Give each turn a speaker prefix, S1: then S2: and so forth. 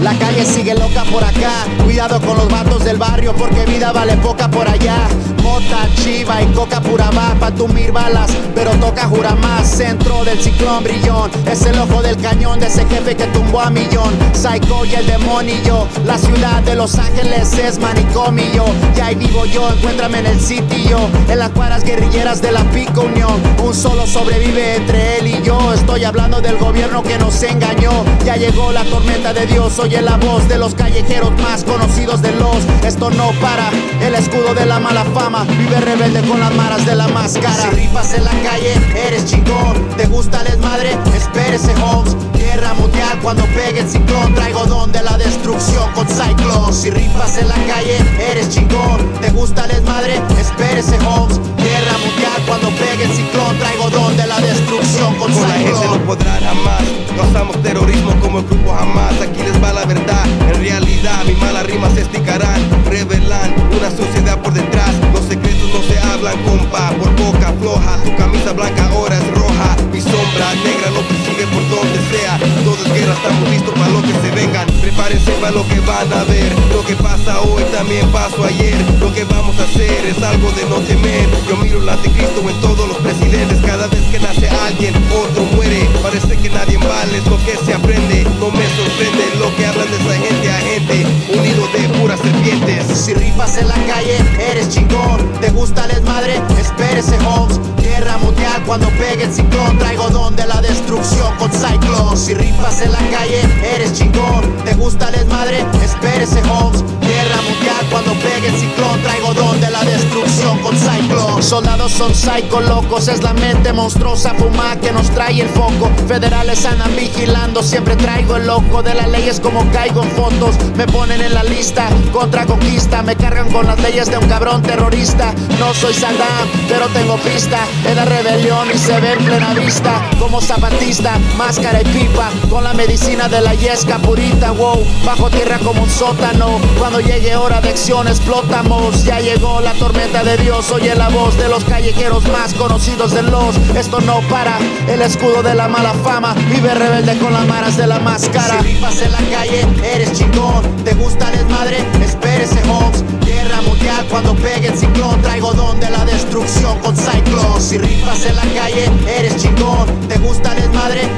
S1: La calle sigue loca por acá, cuidado con los vatos del barrio porque vida vale poca por allá. Mota, chiva y coca pura va pa' tumir balas, pero toca jura más. Centro del ciclón brillón, es el ojo del cañón de ese jefe que tumbó a millón. Psycho y el demonio, la ciudad de Los Ángeles es manicomio. Y ahí vivo yo, encuéntrame en el sitio, en las cuadras guerrilleras de la Pico Unión. Un solo sobrevive entre él y yo, estoy hablando del gobierno que nos engañó. Ya llegó la tormenta de Dios, oye la voz de los callejeros más conocidos de los. Esto no para, el escudo de la mala fama vive rebelde con las maras de la máscara. Si rifas en la calle, eres chingón. ¿Te gusta el desmadre? Espérese, Holmes. Guerra mundial cuando pegue el ciclón. Traigo don de la destrucción con Cyclone. Si rifas en la calle, eres chingón. ¿Te gusta el desmadre? Espérese, Holmes. Guerra mundial cuando pegue el ciclón. Traigo don de la destrucción con Cyclone.
S2: Con la gente no podrán jamás. Causamos terrorismo como el grupo Hamas. Aquí les va la verdad. En realidad mis malas rimas se explicarán. Revelan una sociedad por detrás. Los secretos no se hablan, compa. Por boca floja, tu camisa blanca ahora es roja. Mi sombra negra no persigue por donde sea. Todo es guerra, estamos listos para lo que se vengan. Prepárense para lo que van a ver. Lo que pasa hoy también pasó ayer. Lo que vamos a hacer es algo de no temer. Yo miro el anticristo en todos los presidentes. Cada vez que nace alguien, otro muere. Parece que nadie vale, es lo que se aprende. No me sorprende lo que hablan de esa gente a gente. Un nido de puras serpientes.
S1: Si rifas en la calle, eres chingón. ¿Te gusta el desmadre? Espérese, Holmes. Guerra mundial cuando pegue el ciclón. Traigo don de la destrucción con Cyclone. Si rifas en la calle, eres chingón. ¿Te gusta el desmadre? Espérese, Holmes. Guerra mundial cuando pegue el ciclón. Traigo don de la destrucción con Cyclone. Soldados son psycho locos, es la mente monstruosa fuma que nos trae el foco. Federales andan vigilando, siempre traigo el loco de las leyes como caigo en fotos. Me ponen en la lista contra conquista, me cargan con las leyes de un cabrón terrorista. No soy Saddam, pero tengo pista en la rebelión y se ve en plena vista. Como zapatista, máscara y pipa, con la medicina de la yesca purita. Wow, bajo tierra como un sótano, cuando llegue hora de acción explotamos. Ya llegó la tormenta de Dios, oye la voz de los callejeros más conocidos de los. Esto no para, el escudo de la mala fama vive rebelde con las maras de la máscara. Si rifas en la calle, eres chingón. ¿Te gusta el desmadre? Espérese, Holmes. Guerra mundial cuando pegue el ciclón. Traigo don de la destrucción con Cyclone. Si rifas en la calle, eres chingón. ¿Te gusta el desmadre?